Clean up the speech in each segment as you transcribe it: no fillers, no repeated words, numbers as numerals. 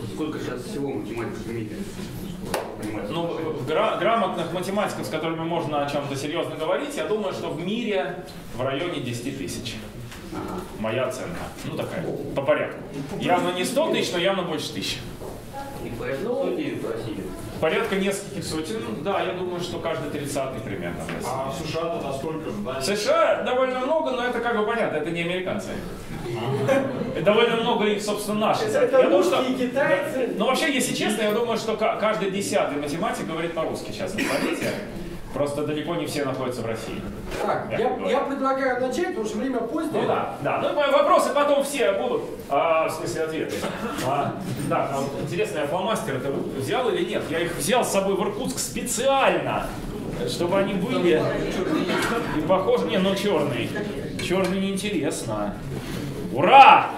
сколько сейчас всего математиков в мире? Ну, грамотных математиков, с которыми можно о чем-то серьезно говорить, я думаю, что в мире в районе 10 тысяч. Моя оценка. Ну, такая, по порядку. Явно не 100 тысяч, но явно больше 1000. И порядка сотни в России. Порядка нескольких сотен. Да, я думаю, что каждый 30-й примерно в России. А в США-то насколько? В США довольно много, но это как бы понятно, это не американцы. Довольно много их, собственно, наших. Это русские, китайцы. Но вообще, если честно, я думаю, что каждый 10-й математик говорит по-русски сейчас на планете. Просто далеко не все находятся в России. Так, я предлагаю начать, потому что время позднее. Ну да, да. Ну вопросы потом все будут. В смысле ответы. Да, вот интересно, я фломастер это взял или нет? Я их взял с собой в Иркутск специально, чтобы они были и похожи. Не, ну черный. Черный неинтересно. Ура!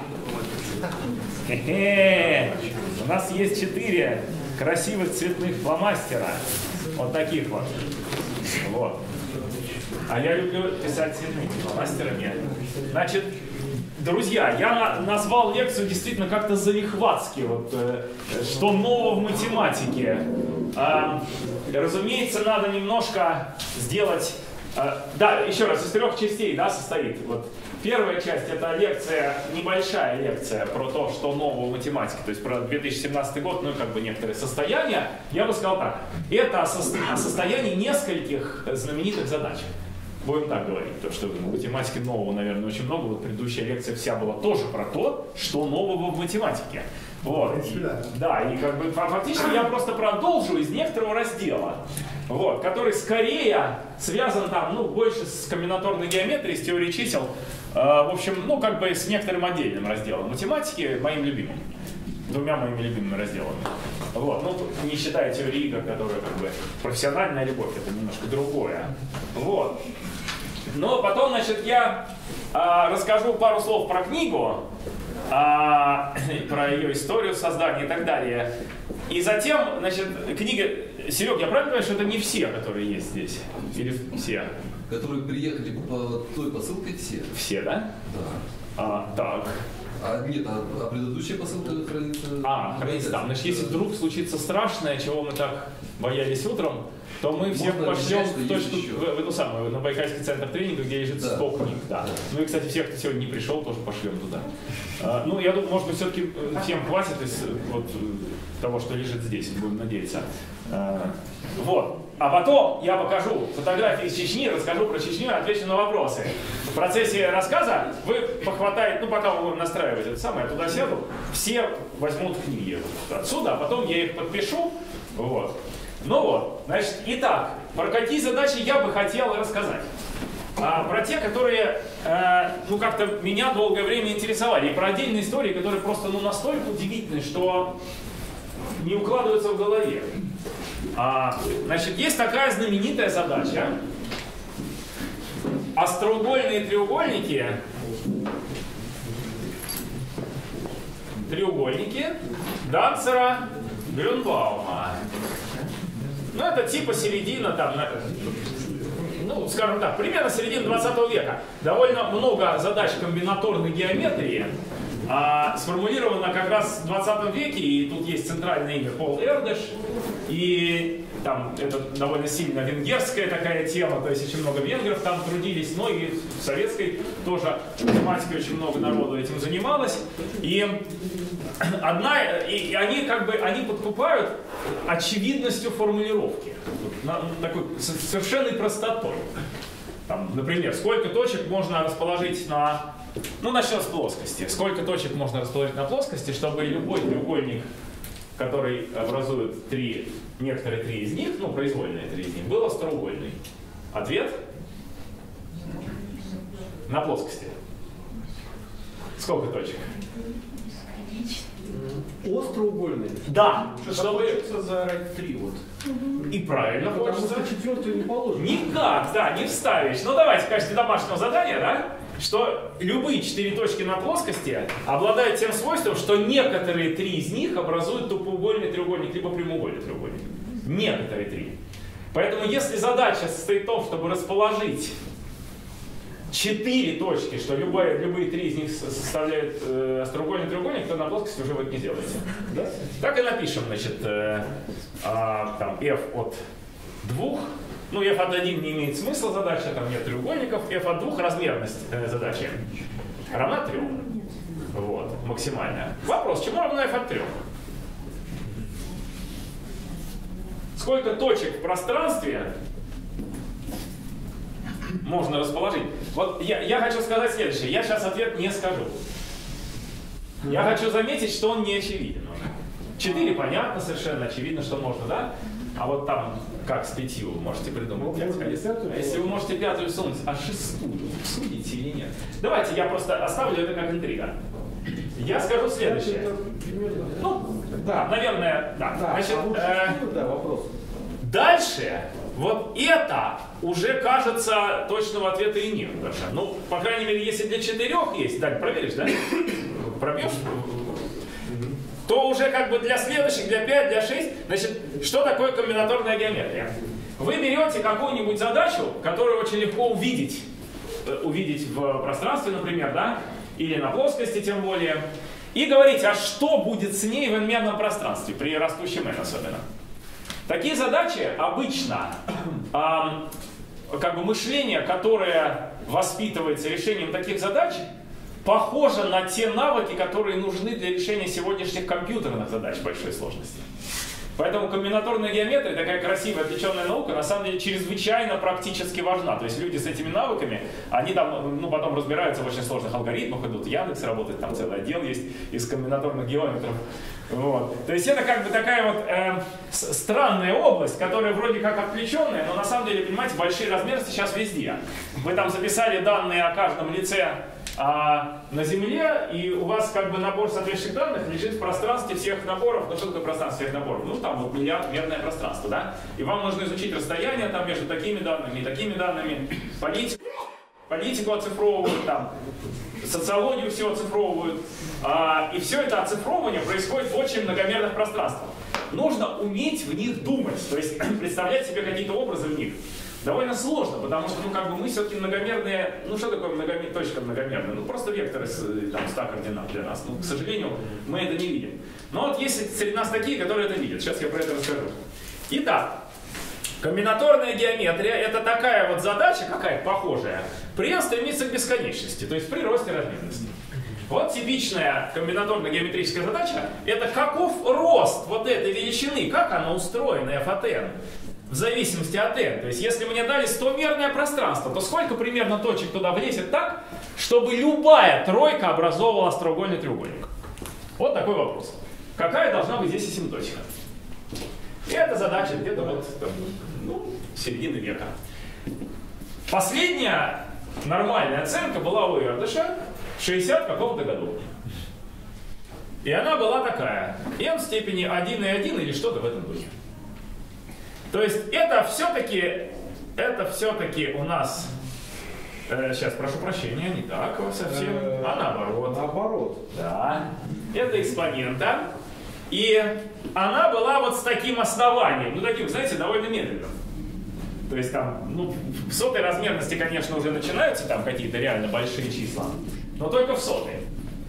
Хе-хе! У нас есть 4 красивых цветных фломастера. Вот таких вот. Вот. А я люблю писать цветными фломастерами. Значит, друзья, я назвал лекцию действительно как-то залихватски. Вот, что нового в математике. Разумеется, надо немножко сделать... Да, еще раз, из 3 частей, да, состоит. Вот. Первая часть — это лекция, небольшая лекция про то, что нового в математике, то есть про 2017 год, ну и как бы некоторые состояния. Я бы сказал так, это о состоянии нескольких знаменитых задач. Будем так говорить, потому что в математике нового, наверное, очень много. Вот предыдущая лекция вся была тоже про то, что нового в математике. Вот. Да, и как бы фактически я просто продолжу из некоторого раздела, вот, который скорее связан там, ну, больше с комбинаторной геометрией, с теорией чисел, в общем, ну, как бы с некоторым отдельным разделом математики, моим любимым. 2 моими любимыми разделами. Вот. Ну, не считая теории игр, которая как бы профессиональная любовь, это немножко другое. Вот. Но потом, значит, я расскажу пару слов про книгу, про ее историю создания и так далее. И затем, значит, книга... Серег, я правильно понимаю, что это не все, которые есть здесь? Или все? Которые приехали по той посылке, все. Все, да? Да. Так. Нет, а предыдущая посылка хранится... Хранится там. Значит, если вдруг случится страшное, чего мы так боялись утром, то мы всех пошлем в точку, в эту самую, на Байкальский центр тренинга, где лежит 100 книг. Да. Ну и, кстати, всех, кто сегодня не пришел, тоже пошлем туда. Ну, я думаю, может быть, все-таки всем хватит из вот того, что лежит здесь, будем надеяться. Вот. А потом я покажу фотографии из Чечни, расскажу про Чечню и отвечу на вопросы. В процессе рассказа вы похватаете, ну пока вы будете настраивать это самое, я туда сяду, все возьмут книги отсюда, а потом я их подпишу. Вот. Ну вот, значит, итак, про какие задачи я бы хотел рассказать. Про те, которые, ну как-то меня долгое время интересовали. И про отдельные истории, которые просто, ну, настолько удивительны, что не укладываются в голове. Значит, есть такая знаменитая задача. Остроугольные треугольники Данцера Грюнбаума. Ну, это типа середина, там, ну, скажем так, примерно середина 20 века. Довольно много задач комбинаторной геометрии сформулировано как раз в 20 веке, и тут есть центральное имя Пол Эрдеш, и там это довольно сильно венгерская такая тема, то есть очень много венгров там трудились, но и в советской тоже математике очень много народу этим занималось, и они как бы, они подкупают очевидностью формулировки, такой совершенной простотой. Там, например, сколько точек можно расположить на... Ну, начнем с плоскости. Сколько точек можно расположить на плоскости, чтобы любой треугольник, который образует некоторые 3 из них, ну, произвольные 3 из них, был остроугольный? Ответ? На плоскости. Сколько точек? Остроугольный. Да. Чтобы за 3 вот. И правильно, потому что 4-ю не положено. Никак, да, не вставишь. Ну, давайте в качестве домашнего задания, да? Что любые 4 точки на плоскости обладают тем свойством, что некоторые 3 из них образуют тупоугольный треугольник, либо прямоугольный треугольник. Некоторые 3. Поэтому если задача состоит в том, чтобы расположить 4 точки, что любые 3 из них составляют остроугольный треугольник, то на плоскости уже вы это не делаете. Да? Так и напишем, значит, там f от 2. Ну, f от 1 не имеет смысла задача, там нет треугольников. F от 2 размерность задачи равна 3. Вот, максимальная. Вопрос, чему равна f от 3? Сколько точек в пространстве можно расположить? Вот я хочу сказать следующее. Я сейчас ответ не скажу. Я хочу заметить, что он не очевиден. 4 понятно, совершенно очевидно, что можно, да? А вот там, как с 5 вы можете придумать 5, конечно. А если вы можете 5 сунуть, а 6 судите или нет? Давайте я просто оставлю это как интрига. Я скажу следующее. Ну, да, наверное, да. Значит, вопрос. Дальше, вот это уже кажется точного ответа и нет даже. Ну, по крайней мере, если для 4 есть, Дань, проверишь, да? Пробьешь? То уже как бы для следующих, для 5, для 6, значит, что такое комбинаторная геометрия? Вы берете какую-нибудь задачу, которую очень легко увидеть в пространстве, например, да? Или на плоскости тем более, и говорите, а что будет с ней в n-мерном пространстве, при растущем n особенно. Такие задачи обычно, как бы мышление, которое воспитывается решением таких задач, похоже на те навыки, которые нужны для решения сегодняшних компьютерных задач большой сложности. Поэтому комбинаторная геометрия, такая красивая, отвлеченная наука, на самом деле чрезвычайно практически важна. То есть люди с этими навыками, они там, ну, потом разбираются в очень сложных алгоритмах, идут в Яндекс работать, там целый отдел есть из комбинаторных геометров. Вот. То есть это как бы такая вот странная область, которая вроде как отвлеченная, но на самом деле, понимаете, большие размеры сейчас везде. Вы там записали данные о каждом лице на Земле, и у вас как бы набор соответствующих данных лежит в пространстве всех наборов. Ну что такое пространство всех наборов? Ну там вот миллиардмерное пространство, да? И вам нужно изучить расстояние там между такими данными и такими данными, политику оцифровывают, там, социологию все оцифровывают. И все это оцифровывание происходит в очень многомерных пространствах. Нужно уметь в них думать, то есть представлять себе какие-то образы в них. Довольно сложно, потому что, ну, как бы мы все-таки многомерные, ну, что такое точка многомерная? Ну, просто векторы там, 100 координат для нас. Ну, к сожалению, мы это не видим. Но вот есть среди нас такие, которые это видят. Сейчас я про это расскажу. Итак, комбинаторная геометрия — это такая вот задача, какая похожая, при n стремится к бесконечности, то есть при росте размерности. Вот типичная комбинаторная геометрическая задача — это каков рост вот этой величины, как она устроена, f от n. В зависимости от n. То есть, если мне дали 100-мерное пространство, то сколько примерно точек туда влезет так, чтобы любая тройка образовывала остроугольный треугольник? Вот такой вопрос. Какая должна быть здесь и симпточка? И эта задача где-то вот там, ну, середины века. Последняя нормальная оценка была у Эрдыша в 60 каком-то году. И она была такая. n в степени 1,1 или что-то в этом духе. То есть это все-таки у нас, сейчас прошу прощения, не так совсем, а наоборот. Наоборот. Да. Это экспонента. И она была вот с таким основанием, ну таким, знаете, довольно медленным. То есть там, ну, в сотой размерности, конечно, уже начинаются там какие-то реально большие числа, но только в сотой.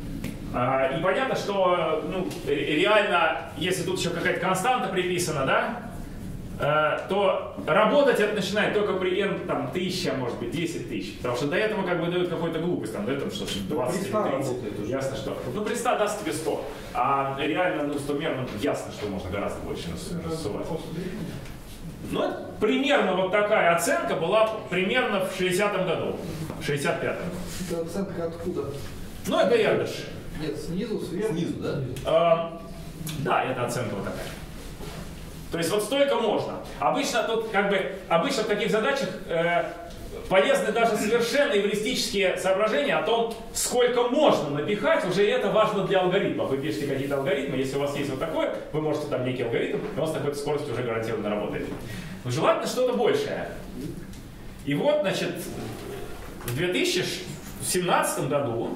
И понятно, что, ну, реально, если тут еще какая-то константа приписана, да, то работать это начинает только при n там 1000, может быть 10 тысяч. Потому что до этого как бы дают какую-то глупость, там, дают что-то 20 или 30. Ясно что. Ну, при 100 даст тебе 100. А реально, ну, 100-мерно ясно, что можно гораздо больше насувать. Ну, примерно вот такая оценка была примерно в 60-м году. В 65-м. Это оценка откуда? Ну, это Эрдыш. Нет, снизу, сверху. Снизу, да? Да, это оценка вот такая. То есть вот столько можно. Обычно тут как бы, обычно в таких задачах полезны даже совершенно эвристические соображения о том, сколько можно напихать, уже это важно для алгоритмов. Вы пишете какие-то алгоритмы, если у вас есть вот такое, вы можете там некий алгоритм, и он с такой скоростью уже гарантированно работает. Но желательно что-то большее. И вот, значит, в 2017 году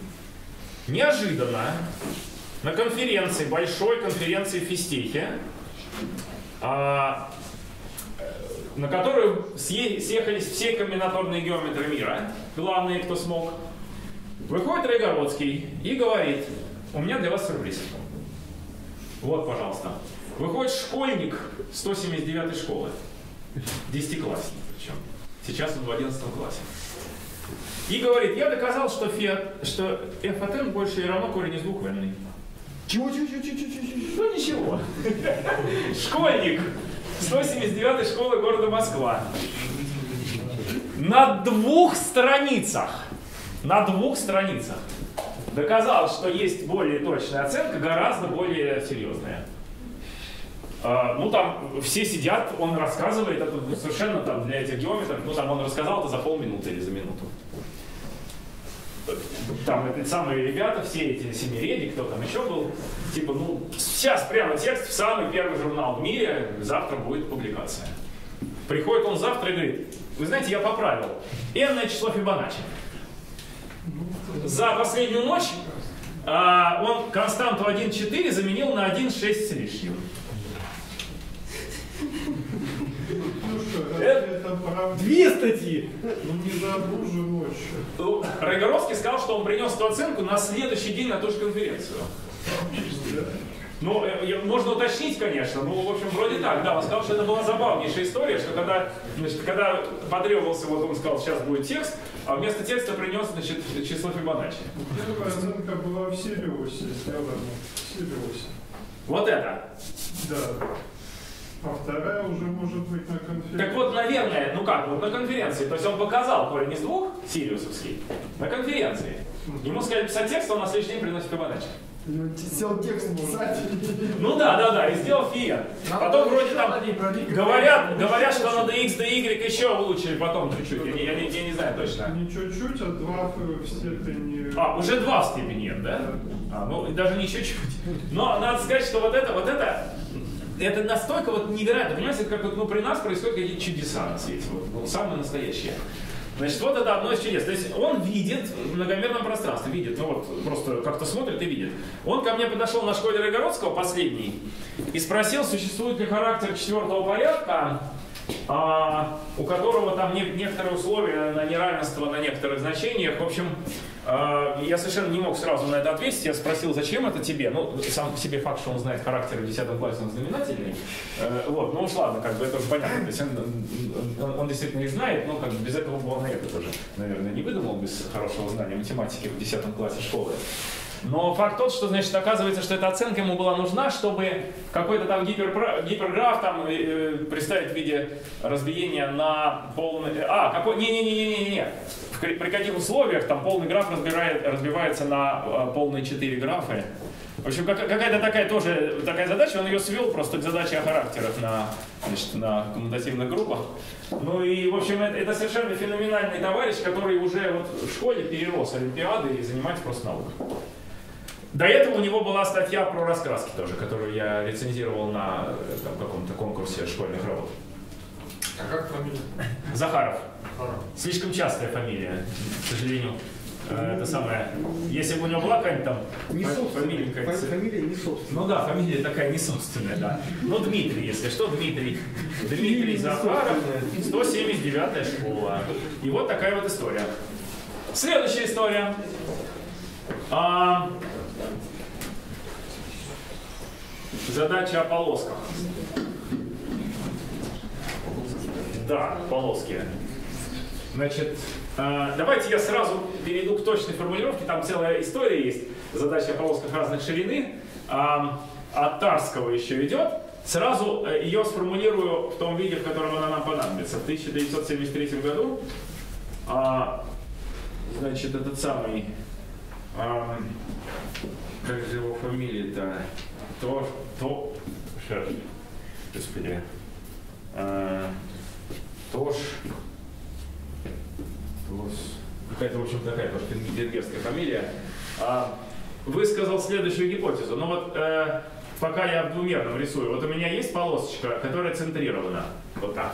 неожиданно на конференции, большой конференции в Фистехе, на которую съехались все комбинаторные геометры мира, главные, кто смог. Выходит Райгородский и говорит: у меня для вас сюрприз. Вот, пожалуйста. Выходит школьник 179-й школы, 10-классник причем. Сейчас он в 11 классе. И говорит: я доказал, что f от n больше или равно корень из 2 в n. Чего? Ну ничего. Школьник 179-й школы города Москва. На 2 страницах доказал, что есть более точная оценка, гораздо более серьезная. Ну там все сидят, он рассказывает, это совершенно там для этих геометров, ну там он рассказал это за полминуты или за минуту. Там эти самые ребята, все эти семиреди, кто там еще был, типа, ну сейчас прямо текст в самый первый журнал в мире, завтра будет публикация. Приходит он завтра и говорит: вы знаете, я поправил n-ное число Фибоначчи. За последнюю ночь он константу 1,4 заменил на 1,6 с лишним. Это правда. 2 статьи! Ну не за одну же ночь. Райгородский сказал, что он принес эту оценку на следующий день на ту же конференцию. Ну, можно уточнить, конечно, ну, в общем, вроде так, да, он сказал, что это была забавнейшая история, что когда потребовался, вот он сказал, сейчас будет текст, а вместо текста принес, значит, число Фибоначчи. Первая оценка была в Сириусе сделана, в Сириусе. Вот это. Да. А вторая уже может быть на конференции. Так вот, наверное, ну как, вот на конференции, то есть он показал корень из 2, сириусовский, на конференции. Ему сказали писать текст, он на следующий день приносит Фибоначчи. Сел текст писать. Ну да, и сделал фиен. Потом вроде там говорят, что на dx, dy еще улучшили потом чуть-чуть, я не знаю точно. Не чуть-чуть, а 2 в степени... Уже 2 в степени n, да? Ну даже не чуть-чуть. Но надо сказать, что вот это настолько вот невероятно, понимаете, это как вот, ну, при нас происходят какие-то чудеса на свете, вот, ну, самые настоящие. Значит, вот это одно из чудес. То есть он видит в многомерном пространстве, видит, ну вот просто как-то смотрит и видит. Он ко мне подошел на школе Райгородского, последний, и спросил, существует ли характер 4-го порядка, у которого там некоторые условия на неравенство на некоторых значениях. В общем, я совершенно не мог сразу на это ответить. Я спросил, зачем это тебе? Ну, сам по себе факт, что он знает характер в 10 классе, он знаменательный. Вот, ну уж ладно, как бы это уже понятно. То есть он действительно их знает, но как бы без этого бы он и это тоже, наверное, не выдумал без хорошего знания математики в 10 классе школы. Но факт тот, что, значит, оказывается, что эта оценка ему была нужна, чтобы какой-то там гиперграф там представить в виде разбиения на полный... Не. При каких условиях там полный граф разбивается на полные 4 графы. В общем, какая-то такая задача, он ее свел просто к задаче о характерах на коммутативных группах. Ну и, в общем, это совершенно феноменальный товарищ, который уже вот в школе перерос олимпиады и занимается просто наукой. До этого у него была статья про раскраски тоже, которую я рецензировал на каком-то конкурсе школьных работ. А как фамилия? Захаров. Слишком частая фамилия, к сожалению. Это самое. Если бы у него была какая-нибудь там фамилия не собственная. Ну да, фамилия такая не собственная, да. Ну Дмитрий, если что, Дмитрий. Дмитрий Захаров, 179-я школа. И вот такая вот история. Следующая история. Задача о полосках. Да, полоски. Значит, давайте я сразу перейду к точной формулировке. Там целая история есть. Задача о полосках разных ширины. От Тарского еще идет. Сразу ее сформулирую в том виде, в котором она нам понадобится. В 1973 году, значит, этот самый, как же его фамилия-то? Господи. Какая-то, в общем, такая тоже венгерская фамилия, высказал следующую гипотезу. Ну вот, пока я в двумерном рисую, вот у меня есть полосочка, которая центрирована, вот так.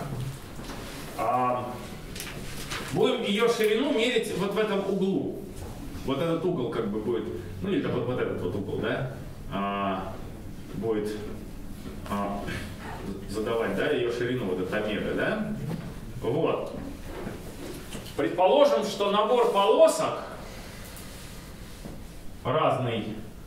Будем ее ширину мерить вот в этом углу. Вот этот угол как бы будет, ну или вот этот вот угол, да, будет задавать, да, ее ширину, вот эта омега, да? Вот. Предположим, что набор полосок разной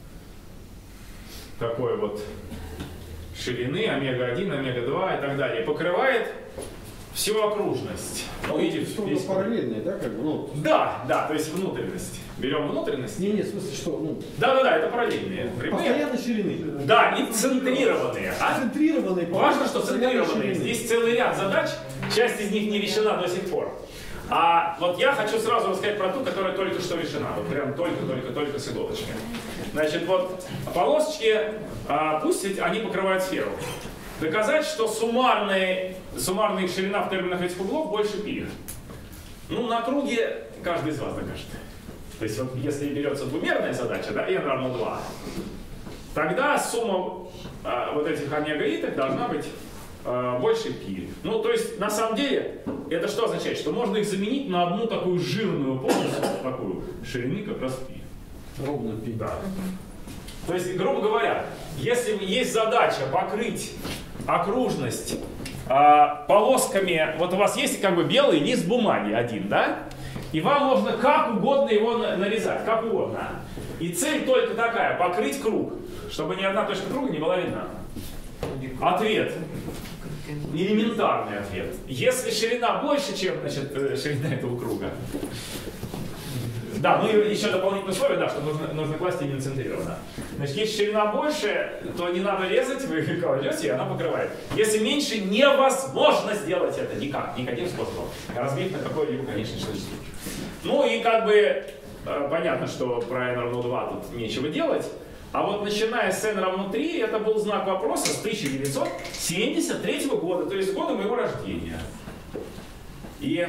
такой вот ширины, омега-1, омега-2 и так далее, покрывает всю окружность. Ну, видите, Что-то параллельное, да, как бы? Ну, да, да, то есть внутренность. Берем внутренность. не, в смысле, что, ну, Да, это параллельные прямые. постоянной ширины. Да, и центрированные. Центрированные. Важно, что постоянной центрированные. ширины. Здесь целый ряд задач, часть из них не решена до сих пор. А вот я хочу сразу рассказать про ту, которая только что решена. Вот прям только с иголочки. Значит, вот полосочки, пусть они покрывают сферу. Доказать, что суммарная их ширина в терминах этих углов больше π. Ну, на круге каждый из вас докажет. То есть, вот, если берется двумерная задача, да, n равно 2, тогда сумма вот этих омега-иток должна быть больше π. Ну, то есть, на самом деле, это что означает? Что можно их заменить на одну такую жирную полосу, такую ширины как раз π. Ровно π. Да. То есть, грубо говоря, если есть задача покрыть окружность полосками, вот у вас есть как бы белый лист бумаги один, да? И вам можно как угодно его нарезать, как угодно. И цель только такая, покрыть круг, чтобы ни одна точка круга не была видна. Ответ. Элементарный ответ. Если ширина больше, чем, значит, ширина этого круга. Да, ну и еще дополнительное условие, да, что нужно класть именно центрированно. Значит, если ширина больше, то не надо резать, вы кладете, и она покрывает. Если меньше, невозможно сделать это никак, никаким способом. Разбить на какое-либо конечное число. Ну и как бы понятно, что про n равно 2 тут нечего делать. А вот начиная с n равно 3, это был знак вопроса с 1973 года, то есть года моего рождения. И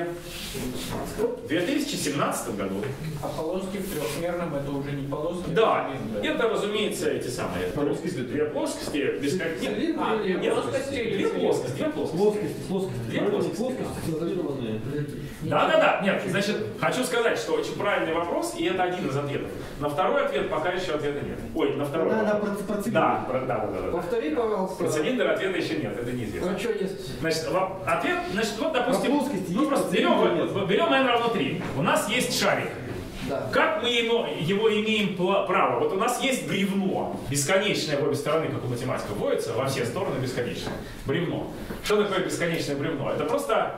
в 2017 году. А полоски в трехмерном это уже не полоски? Да, это, разумеется, эти самые две плоскости, без каких... Две плоскости? Две плоскости. Две плоскости. Центрированные. Да. Нет, значит, хочу сказать, что очень правильный вопрос, и это один из ответов. На второй ответ пока еще ответа нет. Ой, на второй. Да. Повтори, пожалуйста. Про цилиндр ответа еще нет, это неизвестно. Ну, что есть? Значит, ответ, значит, вот, допустим, плоскости ну, просто берем n равно 3. У нас есть шарик. Да. Как мы его имеем право? Вот у нас есть бревно, бесконечное в обе стороны, как у математика вводится, во все стороны бесконечное. Бревно. Что такое бесконечное бревно? Это просто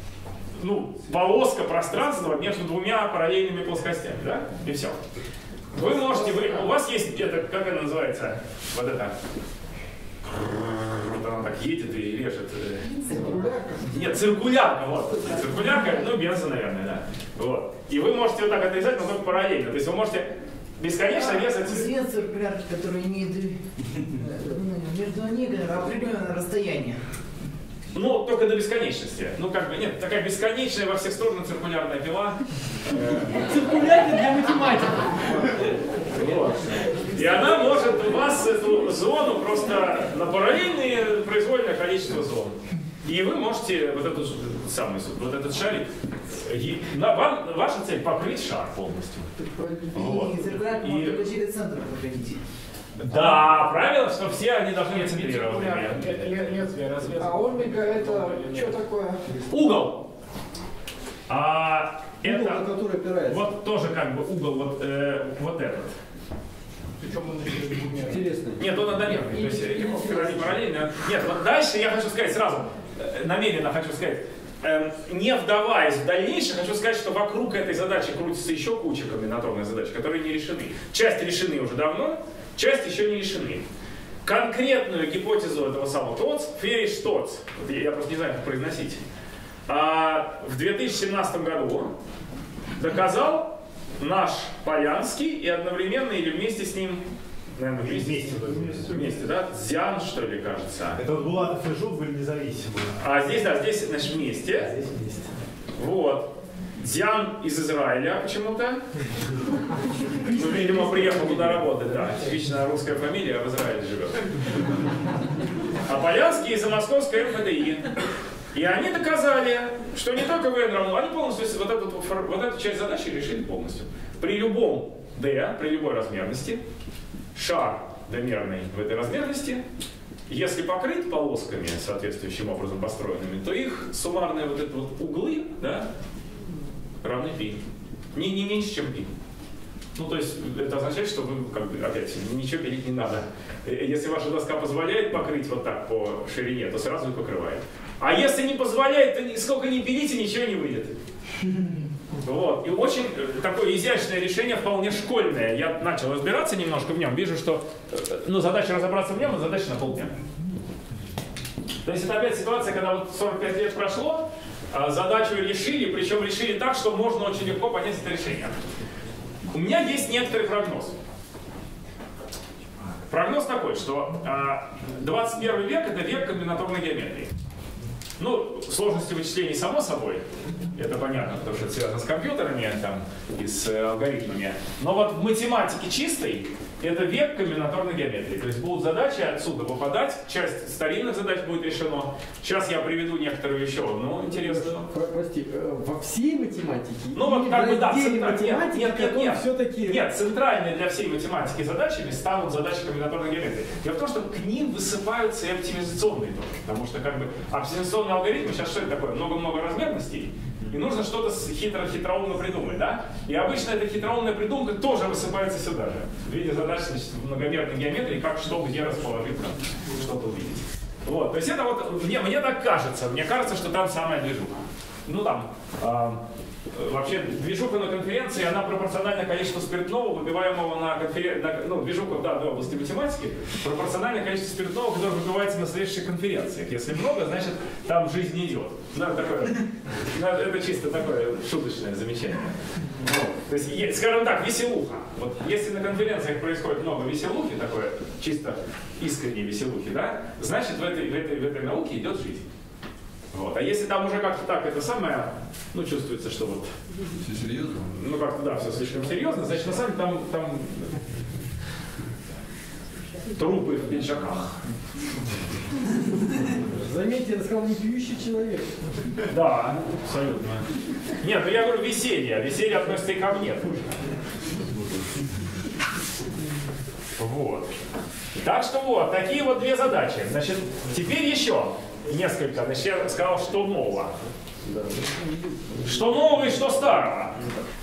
полоска пространства между двумя параллельными плоскостями, да? И все. Вы можете, у вас есть где-то, как она называется, вот это. Вот она так едет и режет. Циркулярка? Нет, циркулярка, вот. Циркулярка, бенза, наверное, да. Вот. И вы можете вот так отрезать, но только параллельно. То есть вы можете бесконечно резать. Две циркулярки, которые имеют между ними определенное расстояние. Ну, только до бесконечности. Ну, как бы, нет, такая бесконечная во все стороны циркулярная пила. Циркулярка для математиков. Вот. И она может у вас эту зону просто на параллельные произвольное количество зон. И вы можете вот этот шарик, ваша цель покрыть шар полностью. И циркулярку можно только через центр проходить. Да, правило, что все они должны быть центрированными. А омега это что такое? Угол. Угол, на который опирается. Вот тоже как бы угол вот этот. Причем он еще двумерный. Интересно. Нет, он одномерный. То есть они параллельно. Нет, вот дальше я хочу сказать сразу, намеренно хочу сказать, не вдаваясь в дальнейшее, хочу сказать, что вокруг этой задачи крутится еще куча комбинаторных задач, которые не решены. Часть решены уже давно, часть еще не решены. Конкретную гипотезу этого самого ТОЦ, Фериш-ТОЦ, я просто не знаю, как произносить, в 2017 году доказал наш Полянский и одновременно или вместе с ним, наверное, вместе, да, Дзян, что ли, кажется. Это вот Булатов и Жук были независимые. А здесь, да, здесь, значит, вместе. Здесь вместе. Вот. Дзян из Израиля почему-то. Ну, видимо, приехал туда работать, да. Типичная русская фамилия, а в Израиле живет. А Полянский из Московской МФТИ. И они доказали, что не только v равно, они полностью вот эту часть задачи решили полностью. При любом d, при любой размерности, шар домерной в этой размерности. Если покрыть полосками, соответствующим образом построенными, то их суммарные вот эти вот углы, да, равны π. Не меньше, чем π. Ну, то есть это означает, что вы, как бы, опять, ничего пилить не надо. Если ваша доска позволяет покрыть вот так по ширине, то сразу и покрывает. А если не позволяет, то сколько ни пилите, ничего не выйдет. Вот. И очень такое изящное решение, вполне школьное. Я начал разбираться немножко в нем, вижу, что задача разобраться в нем, а задача на полдня. То есть это опять ситуация, когда вот 45 лет прошло, задачу решили, причем решили так, что можно очень легко понять это решение. У меня есть некоторый прогноз. Прогноз такой, что 21 век — это век комбинаторной геометрии. Ну, сложности вычислений само собой, это понятно, потому что это связано с компьютерами там, и с алгоритмами. Но вот в математике чистой это век комбинаторной геометрии. То есть будут задачи отсюда выпадать, часть старинных задач будет решена. Сейчас я приведу некоторую еще одну интересную. Прости, во всей математике? Ну вот как бы да, все-таки... Нет, центральные для всей математики задачами станут задачи комбинаторной геометрии. Дело в том, что к ним высыпаются и оптимизационные тоже. Потому что как бы оптимизационные алгоритмы, сейчас что это такое? Много-много размерностей. И нужно что-то хитроумно придумать, да? И обычно эта хитроумная придумка тоже высыпается сюда же. В виде задач, значит, в многомерной геометрии, как что, где расположиться, что-то увидеть. Вот, то есть это вот, мне так кажется, мне кажется, что там самая движуха. Ну там, вообще движуха на конференции, она пропорциональна количеству спиртного, выпиваемого на конференции, ну, движуха, да, в области математики, пропорциональна количеству спиртного, которое выпивается на следующих конференциях. Если много, значит, там жизнь не идет. Это чисто такое шуточное замечание. То есть, скажем так, веселуха. Вот если на конференциях происходит много веселухи, такое чисто искренней веселухи, да, значит в этой науке идет жизнь. Вот. А если там уже как-то так это самое, ну чувствуется, что вот... Все серьезно? Ну как-то да, все слишком серьезно, значит на самом деле там трупы в пиджаках. Заметьте, я сказал, не пьющий человек. Да, абсолютно. Нет, ну я говорю веселье. Веселье относится и ко мне тоже. Вот. Так что вот, такие вот две задачи. Значит, теперь еще несколько. Значит, я сказал, что нового. Что нового и что старого.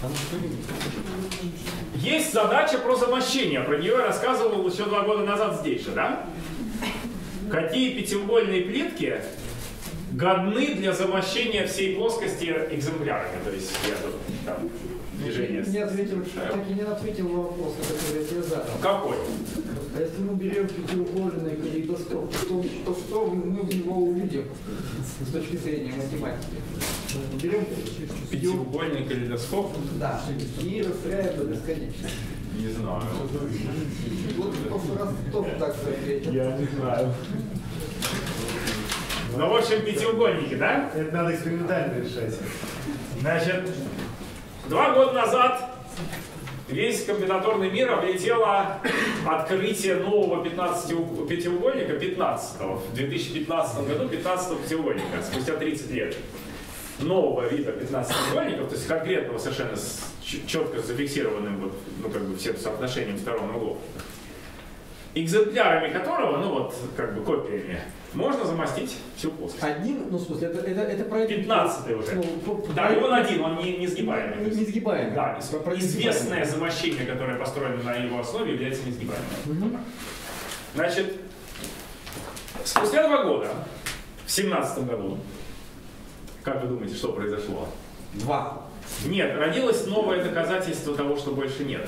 Есть задача про замощение. Про нее я рассказывал еще 2 года назад здесь же, да? Какие пятиугольные плитки годны для замощения всей плоскости экземплярами? То есть я тут там движение. Не ответил, так и не ответил на вопрос, который я тебе задал. Какой? А если мы берем пятиугольный калейдоскоп, то что мы в него увидим с точки зрения математики? Берем Пятиугольный калейдоскоп? Да, и расстраиваем до бесконечности. Не знаю. Вот в прошлый раз тоже так же ответил. Я не знаю. Ну, в общем, пятиугольники, да? Это надо экспериментально решать. Значит, 2 года назад весь комбинаторный мир облетело открытие нового пятиугольника, 15-го. В 2015 году 15-го пятиугольника, спустя 30 лет. Нового вида 15 треугольников, то есть конкретного совершенно с четко зафиксированным вот, ну, как бы всем соотношением сторон углов, экземплярами которого, ну вот как бы копиями, можно замостить всю плоскость. Один, ну в смысле, это про 15-й уже. Ну, да, и он один, он не сгибаемый. Несгибаемый. Да, известное замощение, которое построено на его основе, является несгибаемым. Значит, спустя 2 года, в 2017 году, как вы думаете, что произошло? 2. Нет, родилось новое доказательство того, что больше нет.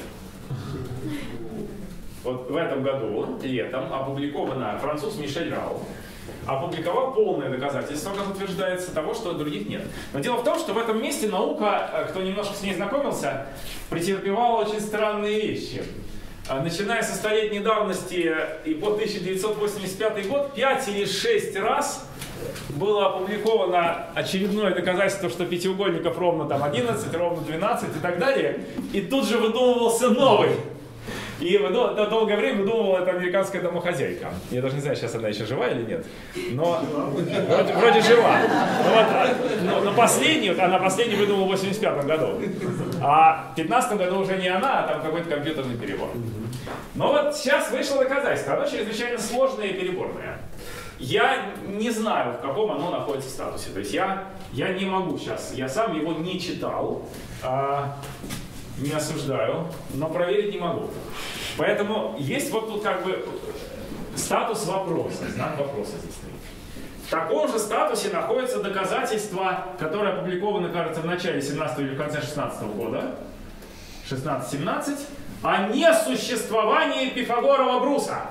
Вот в этом году, летом, опубликовано француз Мишель Рау, опубликовал полное доказательство, как утверждается, того, что других нет. Но дело в том, что в этом месте наука, кто немножко с ней знакомился, претерпевала очень странные вещи. Начиная со столетней давности и по 1985 год, 5 или 6 раз было опубликовано очередное доказательство, что пятиугольников ровно там 11, ровно 12 и так далее. И тут же выдумывался новый. И долгое время выдумывала эта американская домохозяйка. Я даже не знаю, сейчас она еще жива или нет. Но вроде жива. Но последний, она последний выдумала в 85 году. А в 15 году уже не она, а там какой-то компьютерный перебор. Но вот сейчас вышло доказательство. Оно чрезвычайно сложное и переборное. Я не знаю, в каком оно находится статусе. То есть я не могу сейчас, я сам его не читал, не осуждаю, но проверить не могу. Поэтому есть вот тут как бы статус вопроса, знак вопроса здесь стоит. В таком же статусе находятся доказательства, которые опубликованы, кажется, в начале 17 или в конце 16 года, 16-17, о несуществовании Пифагорова бруса.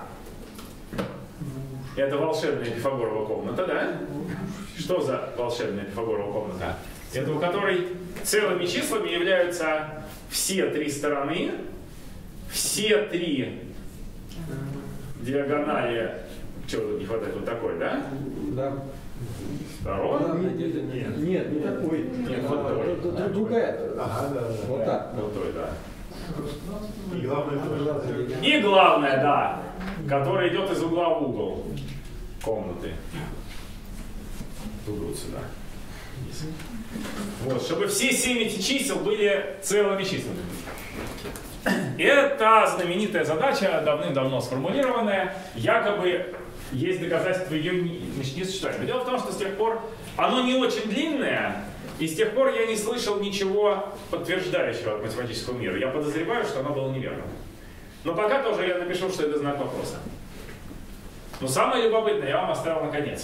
Это волшебная Пифагорова комната, да? Что за волшебная Пифагорова комната? Это у которой целыми числами являются все три стороны, все три диагонали, чего тут не хватает, вот такой, да? Да. Сторон? Нет, не такой. Нет, вот такой. Это другая. Ага, да. Вот так. Вот той, да. И главное тоже. И главное, да, которая идет из угла в угол комнаты. Тут вот сюда. Вот, чтобы все 7 эти чисел были целыми числами. Это знаменитая задача, давным-давно сформулированная. Якобы есть доказательства ее не существования. Дело в том, что с тех пор оно не очень длинное, и с тех пор я не слышал ничего подтверждающего от математического мира. Я подозреваю, что оно было неверно. Но пока тоже я напишу, что это знак вопроса. Но самое любопытное я вам оставил наконец.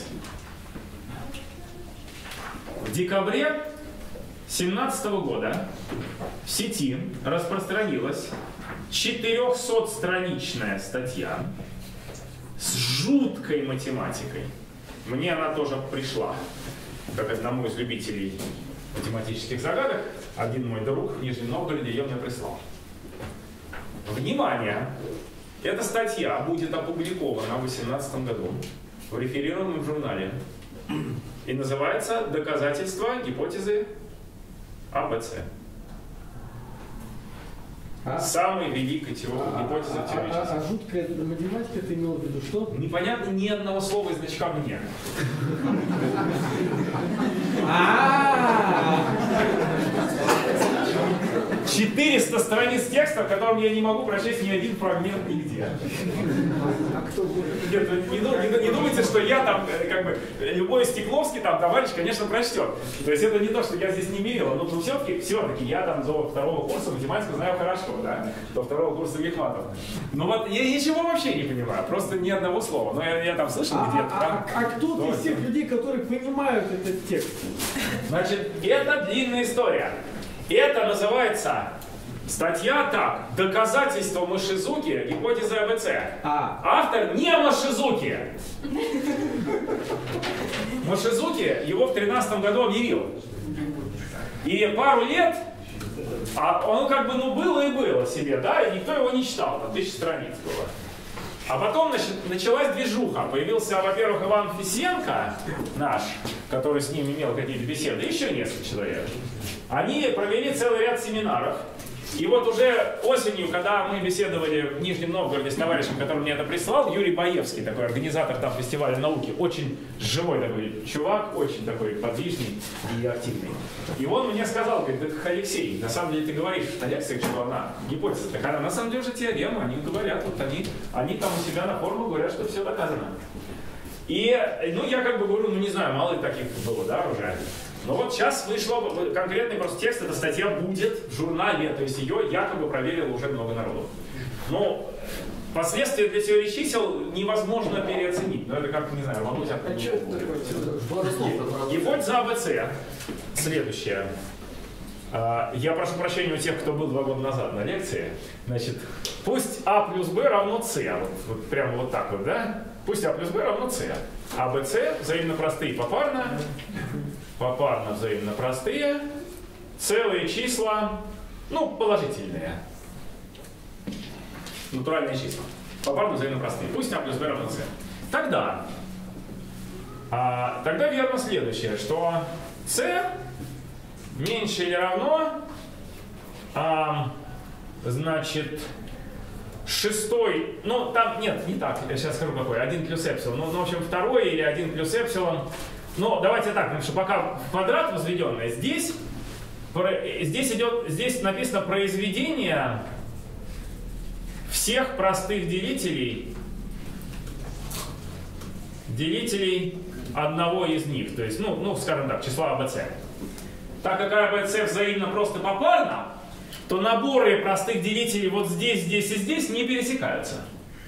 В декабре 2017 года в сети распространилась 400-страничная статья с жуткой математикой. Мне она тоже пришла, как одному из любителей математических загадок. Один мой друг в Нижнем Новгороде ее мне прислал. Внимание! Эта статья будет опубликована в 2018 году в реферированном журнале и называется «Доказательства гипотезы АБЦ». Самой великой гипотезы теории чисел. А жуткая математика, ты имел в виду что? Непонятно ни одного слова из значка «мне». 400 страниц текста, в котором я не могу прочесть ни один фрагмент нигде. Нет, не думайте, что я там, как бы, любой Стекловский там товарищ, конечно, прочтет. То есть это не то, что я здесь не мерил, но все-таки я там до второго курса математику знаю хорошо, да, до второго курса Мехматов. Но вот я ничего вообще не понимаю, просто ни одного слова. Но я там слышал где-то. А кто из тех людей, которые понимают этот текст? Значит, это длинная история. Это называется статья так: «Доказательство Машизуки гипотезы АБЦ». Автор не Машизуки. Машизуки его в 2013 году объявил. И пару лет, он как бы, было и было себе, да, и никто его не читал, там 1000 страниц было. А потом, значит, началась движуха. Появился, во-первых, Иван Фисенко, наш, который с ним имел какие-то беседы, и еще несколько человек. Они провели целый ряд семинаров. И вот уже осенью, когда мы беседовали в Нижнем Новгороде с товарищем, который мне это прислал, Юрий Баевский, такой организатор там фестиваля науки, очень живой такой чувак, очень такой подвижный и активный. И он мне сказал, говорит: да, Алексей, на самом деле ты говоришь на лекциях, что она гипотеза, так она на самом деле уже теорема, они говорят, вот они там у себя на форумах говорят, что все доказано. И, ну, я как бы говорю, ну, не знаю, мало ли таких было, да, уже. Но вот сейчас вышло конкретный просто текст, эта статья будет в журнале, то есть ее якобы проверило уже много народу. Но последствия для теории чисел невозможно переоценить. Ну это как, не знаю, рвануть от... Гипотеза АБЦ следующая. Я прошу прощения у тех, кто был 2 года назад на лекции. Значит, пусть А плюс Б равно С. Вот прямо вот так вот, да? Пусть А плюс Б равно С. А, Б, С взаимно простые попарно. Попарно взаимно простые. Целые числа, ну, положительные. Натуральные числа. Попарно взаимно простые. Пусть А плюс Б равно С. Тогда верно следующее, что С меньше или равно, значит, шестой, ну там, нет, не так, я сейчас скажу какой, 1 плюс эпсилон, ну, в общем, второй или 1 плюс эпсилон, но давайте так, потому что пока квадрат возведенный, здесь написано произведение всех простых делителей одного из них, то есть, ну скажем так, числа АБЦ. Так как АБЦ взаимно просто попарно, то наборы простых делителей вот здесь, здесь и здесь не пересекаются.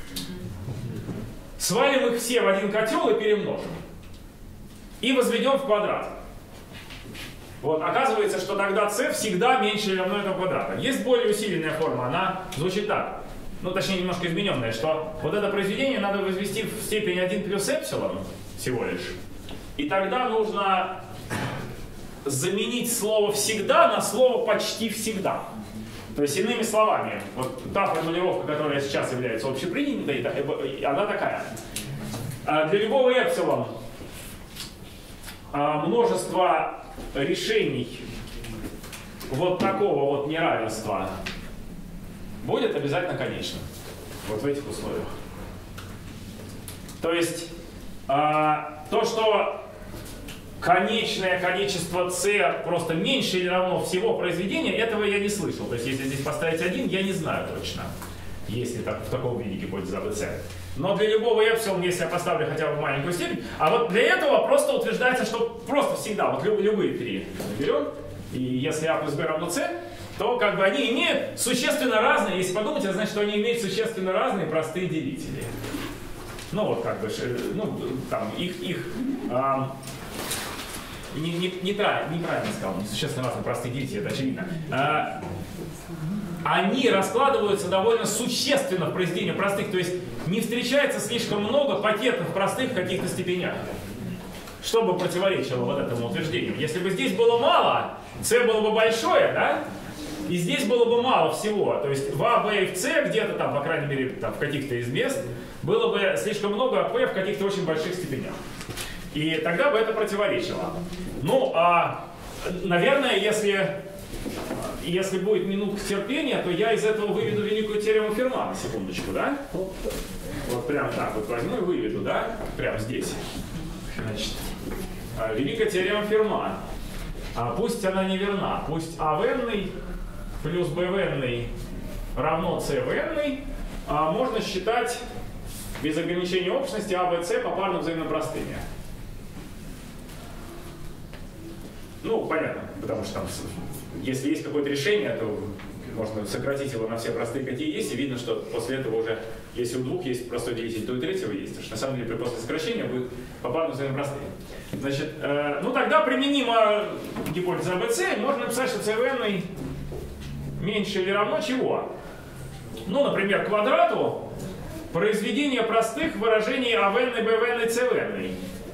Свалим их все в один котел и перемножим. И возведем в квадрат. Вот, оказывается, что тогда c всегда меньше или равно этому квадрату. Есть более усиленная форма, она звучит так. Ну, точнее, немножко измененная, что вот это произведение надо возвести в степень 1 плюс эпсилон всего лишь. И тогда нужно заменить слово «всегда» на слово «почти всегда». То есть, иными словами, вот та формулировка, которая сейчас является общепринятой, она такая. Для любого эпсилон множество решений вот такого вот неравенства будет обязательно конечным. Вот в этих условиях. То есть, то, что конечное количество c просто меньше или равно всего произведения, этого я не слышал. То есть, если здесь поставить 1, я не знаю точно, если так, в таком виде гипотеза АБЦ. Но для любого эпсилон, если я поставлю хотя бы маленькую степень, а вот для этого просто утверждается, что просто всегда, вот любые три берем, и если а плюс b равно c, то как бы они имеют существенно разные, если подумать, это значит, что они имеют существенно разные простые делители. Ну вот как бы, ну там неправильно сказал, существенно разные простые делители, это очевидно. Они раскладываются довольно существенно в произведении простых, то есть не встречается слишком много пакетных простых в каких-то степенях, чтобы противоречило вот этому утверждению. Если бы здесь было мало, c было бы большое, да? И здесь было бы мало всего, то есть в А, Б и в С где-то там, по крайней мере, там, в каких-то из мест, было бы слишком много П в каких-то очень больших степенях. И тогда бы это противоречило. Ну, наверное, если будет минутка терпения, то я из этого выведу великую теорему Ферма, на секундочку, да? Вот прям так вот возьму и выведу, да? Прямо здесь. Значит, великая теорема Ферма. Пусть она не верна, пусть А в n плюс b в n равно c в n, можно считать без ограничения общности А, Б, С попарно взаимно простыми. Ну, понятно, потому что там, если есть какое-то решение, то можно сократить его на все простые, какие есть, и видно, что после этого уже, если у двух есть простой делитель, то и третьего есть. Потому что на самом деле после сокращения будет попарно взаимно простые. Значит, ну тогда применимо гипотеза АБЦ, можно написать, что c в n меньше или равно чего? Ну, например, квадрату произведения простых выражений А в n, Б в n и С в n.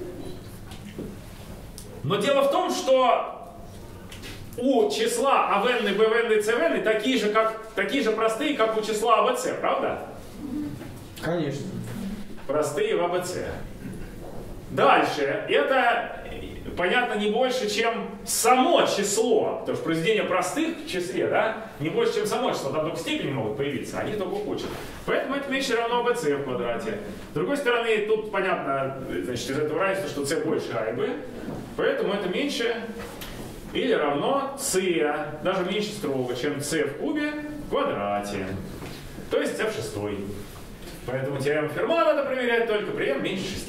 Но дело в том, что у числа А в n, Б в n и С в n такие же простые, как у числа АБЦ, правда? Конечно. Простые в АБЦ. Дальше, это, понятно, не больше, чем само число, потому что произведения простых в числе, да, не больше, чем само число, там только степени могут появиться, они только учат. Поэтому это меньше равно АБЦ в квадрате. С другой стороны, тут понятно, значит, из этого равенства, что С больше А и Б, поэтому это меньше или равно С, даже меньше строго, чем С в кубе в квадрате, то есть С в шестой. Поэтому теорему Ферма надо проверять только при m меньше 6.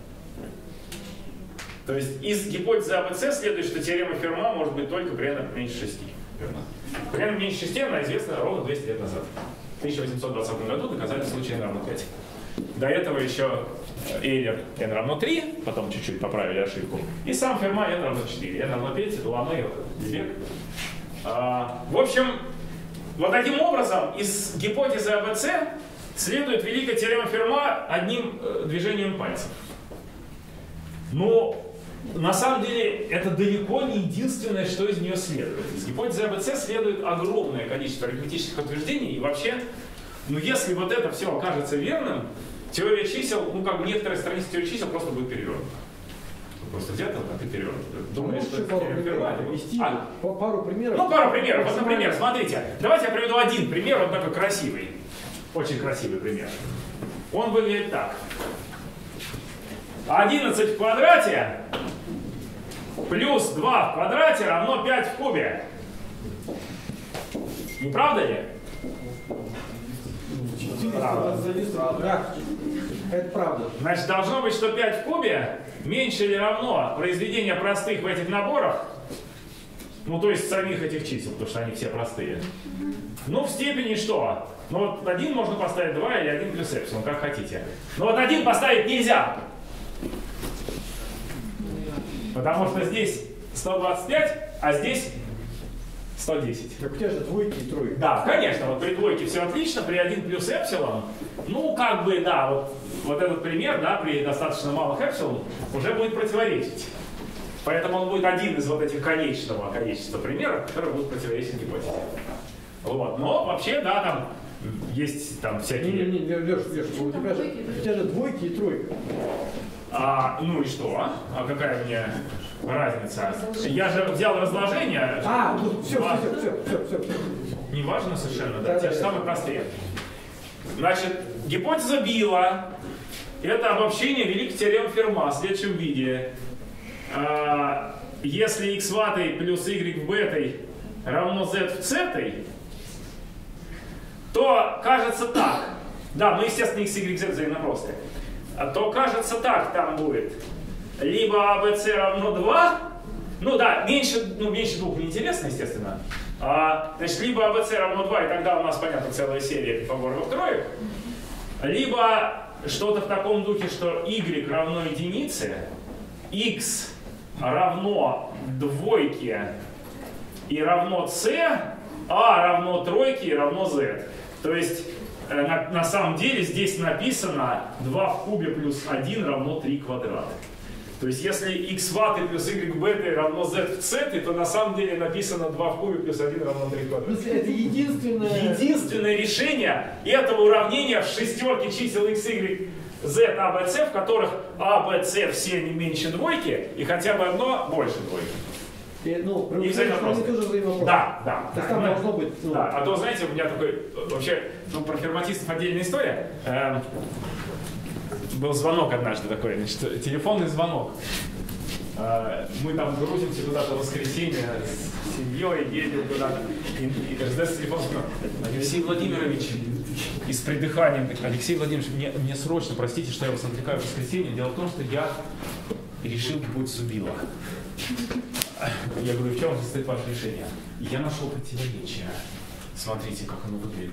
То есть из гипотезы АБЦ следует, что теорема Ферма может быть только при n меньше 6. При n меньше 6 она известна ровно 200 лет назад. В 1820 году доказали случай n равно 5. До этого еще Эйлер n равно 3, потом чуть-чуть поправили ошибку. И сам Ферма n равно 4. n равно 5, Дуламей, Дебек. В общем, вот таким образом из гипотезы АБЦ следует великая теорема Ферма одним движением пальцев. Но на самом деле это далеко не единственное, что из нее следует. Из гипотезы АБЦ следует огромное количество арифметических утверждений. И вообще, ну если вот это все окажется верным, теория чисел, ну как бы некоторые страницы теории чисел просто будет перевернута. Просто взято, как и перевернуто. Думаешь, что это теорема Ферма? Пару примеров. Ну, пару примеров. Вот, например, смотрите, давайте я приведу один пример, вот такой красивый. Очень красивый пример. Он выглядит так. 11 в квадрате плюс 2 в квадрате равно 5 в кубе. Не правда ли? Правда. Да, это правда. Значит, должно быть, что 5 в кубе меньше или равно произведение простых в этих наборах, ну, то есть самих этих чисел, потому что они все простые. Ну, в степени что? Ну, вот 1 можно поставить 2 или 1 плюс эпсилон, как хотите. Но вот 1 поставить нельзя. Потому что здесь 125, а здесь 110. Так у тебя же двойки и тройки. Да, конечно, вот при двойке все отлично, при 1 плюс эпсилон, ну, как бы, да, вот этот пример, да, при достаточно малых эпсилон уже будет противоречить. Поэтому он будет один из вот этих конечного количества примеров, которые будут противоречить гипотезе. Вот, но вообще, да, там есть там всякие... Не, Леш, у тебя же двойки и тройка. Ну и что? А какая мне разница? Я же взял разложение. Все. Не важно совершенно, да, те же самые простые. Значит, гипотеза Билла — это обобщение великой теоремы Ферма в следующем виде. Если x в атой плюс y в бетой равно z в цетой, то кажется так. Да, ну естественно x, y, z взаимно простые. То кажется так там будет. Либо ABC равно 2. Ну да, меньше 2 неинтересно, естественно. Значит, либо ABC равно 2, и тогда у нас, понятно, целая серия пифагоровых троек. Либо что-то в таком духе, что y равно единице, x равно двойке и равно c, а равно тройке и равно z. То есть на самом деле здесь написано 2 в кубе плюс 1 равно 3 квадрата. То есть если x в атой плюс y в бетой равно z в цетой, то на самом деле написано 2 в кубе плюс 1 равно 3 квадрата. Это единственное решение этого уравнения в шестерке чисел x, y, z, a, b, c, в которых a, b, c все не меньше двойки и хотя бы одно больше двойки. И взаимопростые. тоже взаимопростые. Да. То есть там должно быть... Да, а то, знаете, у меня такой, вообще, про ферматистов отдельная история. Был звонок однажды такой, значит, телефонный звонок. Мы там грузимся куда-то в воскресенье с семьей, едем куда-то. И раздается телефон, Алексей Владимирович, и с придыханием, Алексей Владимирович, мне срочно, простите, что я вас отвлекаю в воскресенье. Дело в том, что я решил будет Зубила. Я говорю, в чем состоит ваше решение? Я нашел противоречие. Смотрите, как оно выглядит.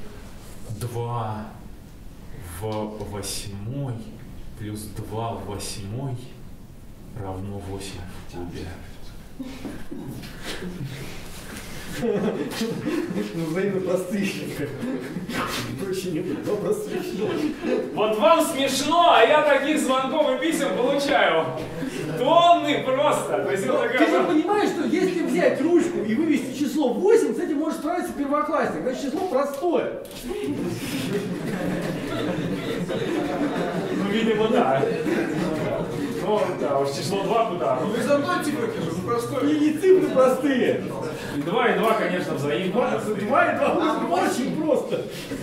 2 в 8 плюс 2 в 8 равно 8 в кубе. Взаимно простые. Проще не будет, но простые. Вот вам смешно, а я таких звонков и писем получаю. Тонны просто. То есть это Ты же понимаешь, что если взять ручку и вывести число 8, с этим может справиться первоклассник. Значит, число простое. Ну, видимо, да. Ну, да, уж число 2 куда? Ну, Из одной цифры же простое. И цифры простые. и 2, и 2, конечно, взаимно. 2 и 2 очень просто.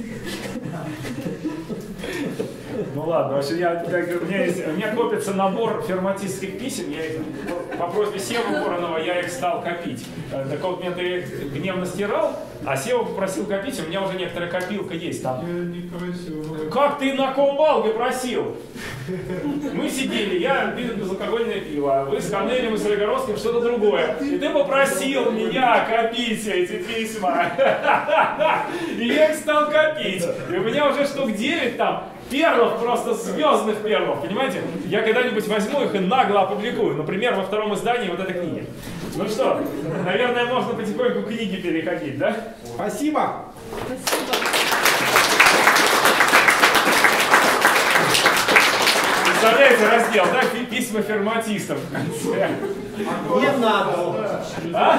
Ну ладно, вообще у меня копится набор ферматистских писем, я их, по просьбе Севы Воронова я их стал копить. Так вот, я их гневно стирал, а Сева попросил копить, у меня уже некоторая копилка есть там. Я не просил. Как ты на Комбалге просил? Мы сидели, я пил безалкогольное пиво, вы с Канелем и Солигородским что-то другое. И ты попросил меня копить эти письма. И я их стал копить. И у меня уже штук 9 там. Перлов, просто звездных перлов, понимаете? Я когда-нибудь возьму их и нагло опубликую. Например, во втором издании вот этой книги. Ну что, наверное, можно потихоньку к книге переходить, да? Спасибо. Представляете раздел, да? Письма ферматистов в конце. Не надо. А?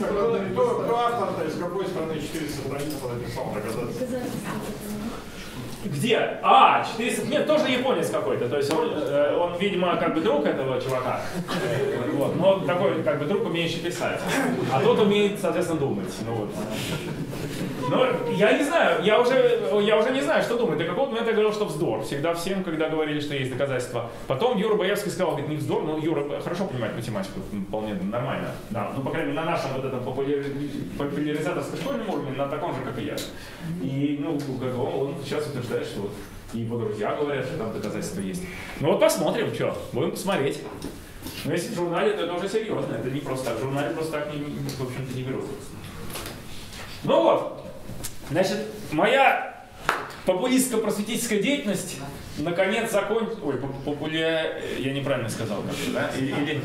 Кто автор-то из какой страны 400 страниц написал, догадаться? Где? А, 400... Нет, тоже японец какой-то. То есть он, видимо, как бы друг этого чувака. Вот. Но такой, как бы, друг, умеющий писать. А тот умеет, соответственно, думать. Ну, вот. Но я не знаю, я уже не знаю, что думать. До какого-то момента я говорил, что вздор. Всегда всем, когда говорили, что есть доказательства. Потом Юра Боярский сказал, говорит, не вздор. Ну, Юра хорошо понимает математику, вполне нормально. Да, ну, по крайней мере, на нашем вот этом популяризаторском школьном уровне, на таком же, как и я. И, ну, он сейчас утверждает, что вот и его друзья говорят, что там доказательства есть. Ну вот посмотрим, что, будем посмотреть. Но если в журнале, то это уже серьезно, это не просто так. В журнале просто так, в общем-то, не берут. Ну вот, значит, моя популистско-просветительская деятельность наконец закончилась. Ой, я неправильно сказал, как-то, да? Или...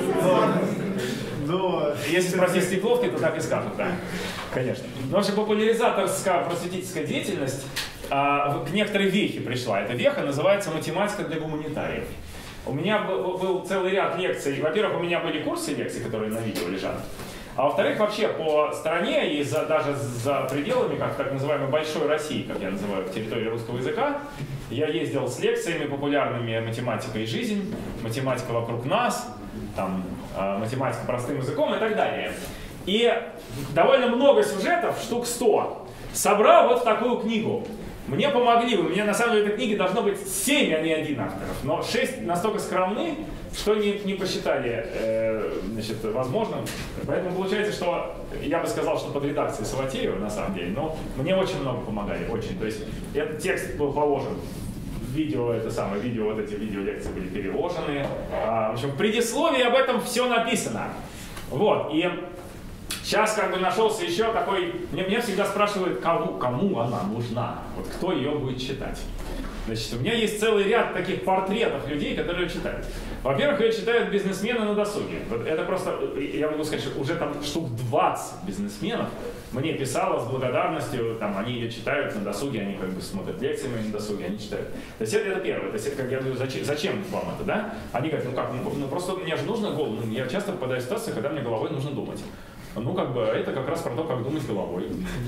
Но если спросить Стекловки, то так и скажут, да, конечно. Но вообще популяризаторская просветительская деятельность к некоторой вехе пришла. Эта веха называется «Математика для гуманитариев». У меня был целый ряд лекций. Во-первых, у меня были курсы лекций, которые на видео лежат. А во-вторых, вообще по стране и даже за пределами, как так называемой Большой России, как я называю, территории русского языка, я ездил с лекциями популярными «Математика и жизнь», «Математика вокруг нас», там, «Математика простым языком» и так далее. И довольно много сюжетов, штук 100, собрал вот в такую книгу. Мне помогли, у меня на самом деле в этой книге должно быть 7, а не 1 авторов, но 6 настолько скромны, что не посчитали значит, возможным. Поэтому получается, что я бы сказал, что под редакцией Саватеева на самом деле, но мне очень много помогали, очень. То есть этот текст был положен, видео, это самое, видео, вот эти видеолекции были переложены. В общем, в предисловии об этом все написано. Вот, и сейчас как бы нашелся еще такой, меня всегда спрашивают, кому она нужна, вот кто ее будет читать. Значит, у меня есть целый ряд таких портретов людей, которые ее читают. Во-первых, ее читают бизнесмены на досуге. Вот это просто, я могу сказать, что уже там штук 20 бизнесменов мне писало с благодарностью, там, они ее читают на досуге, они как бы смотрят лекции мои на досуге, они читают. То есть это первое, то есть это как я говорю, зачем вам это, да? Они говорят, ну как, ну просто мне же нужно голову, я часто попадаю в ситуацию, когда мне головой нужно думать. Ну, как бы, это как раз про то, как думать головой.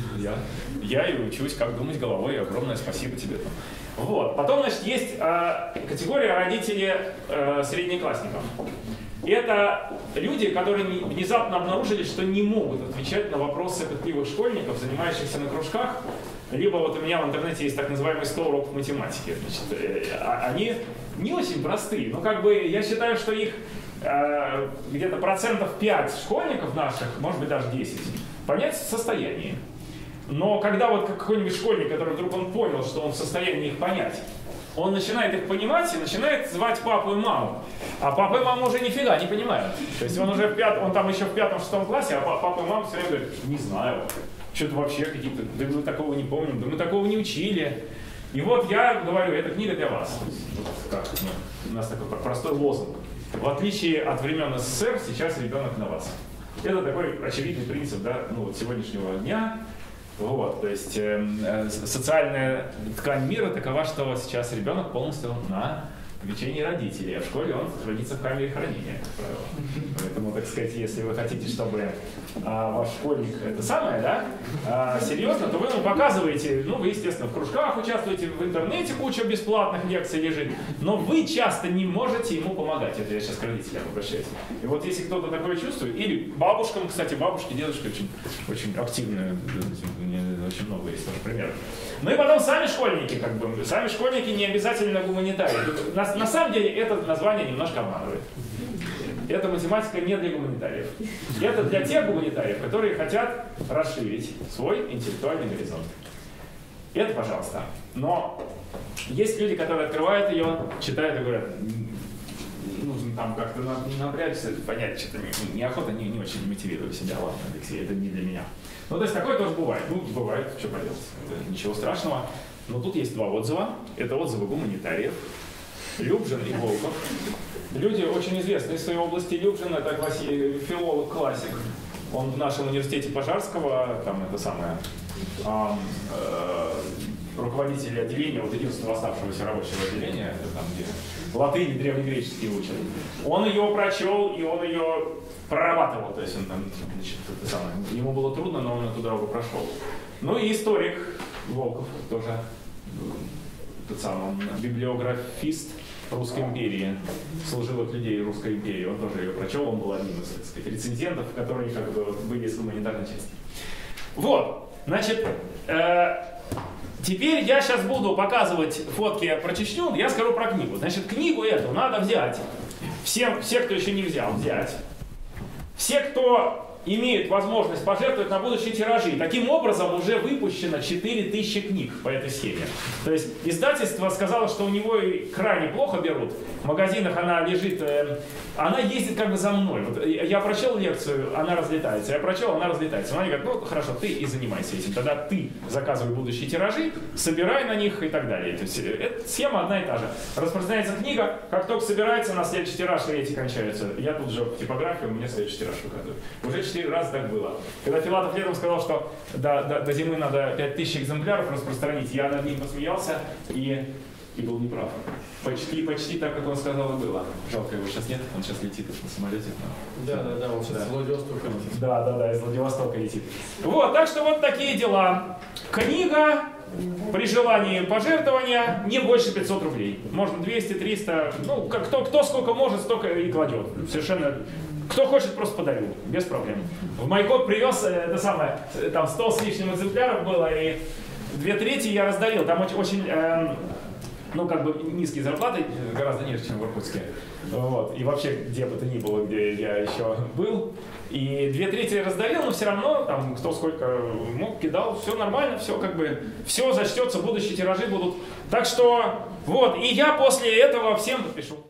Я и учусь, как думать головой, и огромное спасибо тебе. Вот. Потом, значит, есть категория родителей среднеклассников. Это люди, которые внезапно обнаружили, что не могут отвечать на вопросы пытливых школьников, занимающихся на кружках. Либо вот у меня в интернете есть так называемый 100 уроков математики. Значит, они не очень простые, но как бы я считаю, что их где-то 5% школьников наших, может быть даже 10, понять состояние. Но когда вот какой-нибудь школьник, который вдруг он понял, что он в состоянии их понять, он начинает их понимать и начинает звать папу и маму. А папа и мама уже нифига не понимают. То есть он уже он там еще в 5-6 классе, а папа и мама все время говорят, не знаю, что-то вообще какие-то, да мы такого не помним, да мы такого не учили. И вот я говорю, эта книга для вас. Как, у нас такой простой лозунг. В отличие от времен СССР, сейчас ребенок на вас. Это такой очевидный принцип, да, ну, вот сегодняшнего дня. Вот, то есть социальная ткань мира такова, что сейчас ребенок полностью на попечении родителей, а в школе он хранится в камере хранения, как правило. Поэтому, так сказать, если вы хотите, чтобы ваш школьник это самое, да, серьезно, то вы ему показываете, ну, вы, естественно, в кружках участвуете, в интернете куча бесплатных лекций лежит, но вы часто не можете ему помогать. Это я сейчас к родителям обращаюсь. И вот если кто-то такое чувствует, или бабушкам, кстати, бабушки, дедушки очень активные, очень много есть тоже примеров. Ну и потом сами школьники, как бы, сами школьники не обязательно гуманитарии. На самом деле это название немножко обманывает. Эта математика не для гуманитариев. Это для тех гуманитариев, которые хотят расширить свой интеллектуальный горизонт. Это, пожалуйста. Но есть люди, которые открывают ее, читают и говорят, нужно там как-то напрячься, понять, что-то неохота, не очень мотивирую себя. Ладно, Алексей, это не для меня. Ну, то есть такое тоже бывает. Ну, бывает, что поделать. Это ничего страшного. Но тут есть 2 отзыва. Это отзывы гуманитариев. Любжин и Волков. Люди очень известные в своей области. Любжин — это филолог-классик. Он в нашем университете Пожарского, там это самое, руководитель отделения, вот единственного оставшегося рабочего отделения, это там, где латынь и древнегреческий учат. Он ее прочел, и он ее прорабатывал, то есть он там, значит, это самое, ему было трудно, но он эту дорогу прошел. Ну и историк Волков тоже тот самый библиографист Русской империи, служилых людей Русской империи, он тоже ее прочел, он был одним из, так сказать, рецензентов, которые как бы были из гуманитарной части. Вот, значит, теперь я сейчас буду показывать фотки про Чечню, я скажу про книгу. Значит, книгу эту надо взять, все, кто еще не взял, взять. Все, кто имеют возможность пожертвовать на будущие тиражи. Таким образом уже выпущено 4000 книг по этой схеме. То есть издательство сказало, что у него крайне плохо берут. В магазинах она лежит, она ездит как бы за мной. Вот я прочел лекцию, она разлетается. Я прочел, она разлетается. Она говорит, ну хорошо, ты и занимайся этим. Тогда ты заказывай будущие тиражи, собирай на них и так далее. То есть эта схема одна и та же. Распространяется книга, как только собирается, на следующий тираж эти кончаются. Я тут же в типографии, у меня следующий тираж выказываю. Уже 4 раза так было. Когда Филатов летом сказал, что до зимы надо 5000 экземпляров распространить, я над ним посмеялся и был неправ. Почти так, как он сказал, и было. Жалко, его сейчас нет, он сейчас летит на самолете. Да, он сейчас из Владивостока летит. Да, из Владивостока летит. Вот, так что вот такие дела. Книга, при желании пожертвования, не больше 500 рублей. Можно 200, 300, ну, кто сколько может, столько и кладет. Совершенно... Кто хочет, просто подарю, без проблем. В Майкоп привез, это самое, там 100 с лишним экземпляров было, и 2/3 я раздарил. Там очень ну, как бы низкие зарплаты, гораздо ниже, чем в Иркутске. Вот. И вообще, где бы то ни было, где я еще был. И 2/3 я раздарил, но все равно, там, кто сколько мог, кидал, все нормально, все как бы, все зачтется, будущие тиражи будут. Так что, вот, и я после этого всем подпишу.